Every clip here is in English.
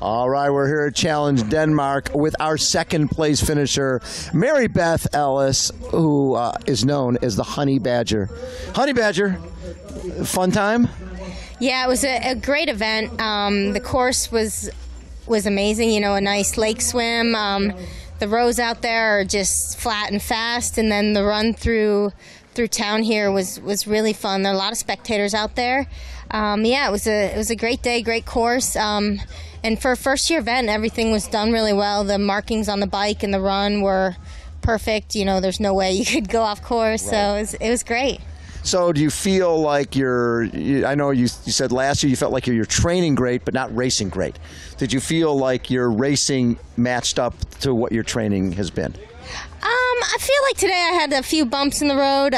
All right, we're here at Challenge Denmark with our second place finisher, Mary Beth Ellis, who is known as the Honey Badger. Honey Badger, fun time? Yeah, it was a great event. The course was amazing. You know, a nice lake swim. The rows out there are just flat and fast, and then the run through town here was really fun. There are a lot of spectators out there. Yeah, it was a great day, great course. And for a first-year event, everything was done really well. The markings on the bike and the run were perfect. You know, there's no way you could go off course, right. So it was great. So do you feel like I know you said last year you felt like you're training great but not racing great. Did you feel like your racing matched up to what your training has been? I feel like today I had a few bumps in the road.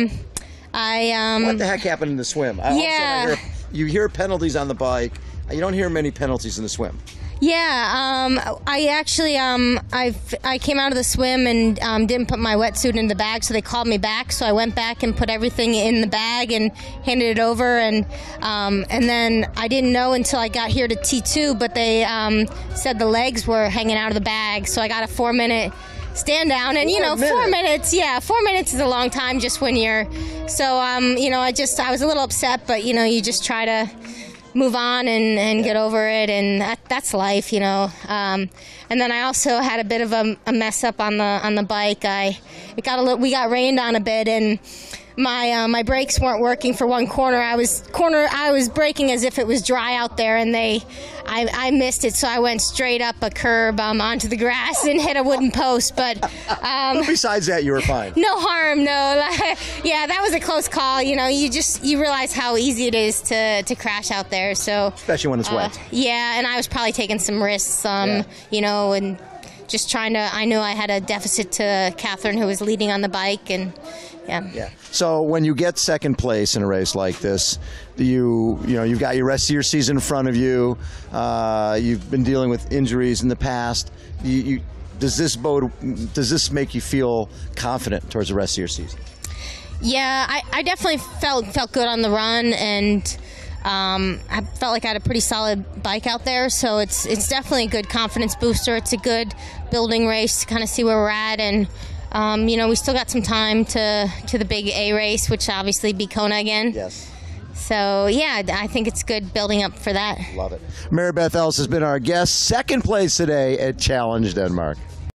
What the heck happened in the swim? Yeah. You hear penalties on the bike. You don't hear many penalties in the swim. Yeah, I actually I came out of the swim and didn't put my wetsuit in the bag, so they called me back. So I went back and put everything in the bag and handed it over, and then I didn't know until I got here to T2, but they said the legs were hanging out of the bag, so I got a 4-minute stand down, and 4 minutes. Yeah, 4 minutes is a long time just when you're. So I was a little upset, but you just try to move on and get over it, and that's life, And then I also had a bit of a mess up on the bike. We got rained on a bit, and my brakes weren't working for one corner. I was braking as if it was dry out there, and I missed it, so I went straight up a curb onto the grass and hit a wooden post. But besides that, you were fine. No harm, no. Yeah, that was a close call. You realize how easy it is to crash out there. So especially when it's wet. Yeah, and I was probably taking some risks, and just trying to. I knew I had a deficit to Catherine, who was leading on the bike, and. Yeah. So when you get second place in a race like this, you've got your rest of your season in front of you. You've been dealing with injuries in the past. Does this make you feel confident towards the rest of your season? Yeah, I definitely felt good on the run, and I felt like I had a pretty solid bike out there. So it's definitely a good confidence booster. It's a good building race to kind of see where we're at, and. We still got some time to the big A race, which obviously be Kona again. Yes. So, yeah, I think it's good building up for that. Love it. Mary Beth Ellis has been our guest. Second place today at Challenge Denmark.